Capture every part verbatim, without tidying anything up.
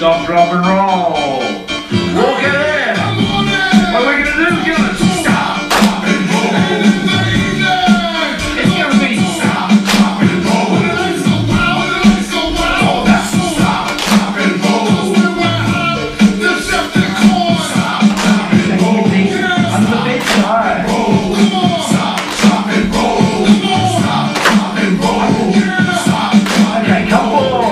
stop, drop, and roll. Walk it in. What are we gonna do? Give us stop, drop, and roll. It's gonna be stop, drop, and roll. Oh, that's stop, drop, and roll. Stop, drop, and roll. On the big side. Stop, drop, and roll. Stop, drop, and roll. Stop, drop, okay, come on.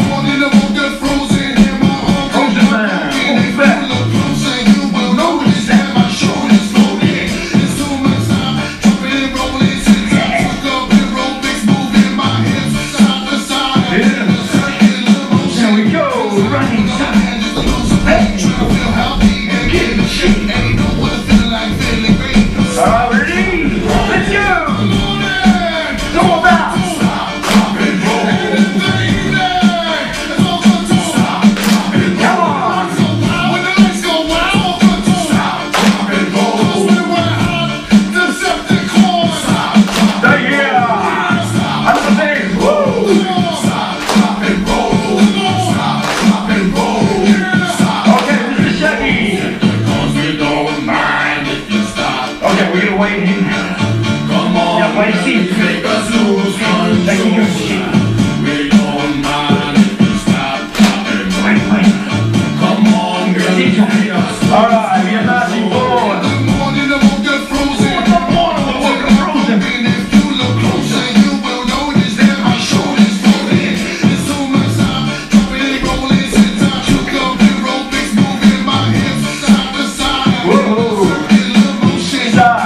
Wait, come on, yeah, wait, see. Make us lose control. We don't mind if you stop, stop and wait, wait. Come on, girl. All right, we're marching forward. In the morning, I won't get frozen. In the morning, I won't get frozen. And if you look closer, you will notice that my shoulders floating. It's so much time, dropping and rolling. Since I took up the aerobics, moving my hips side to side. Whoa. Circular motion. Side.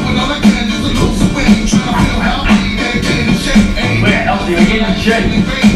We're healthy, we're getting shape.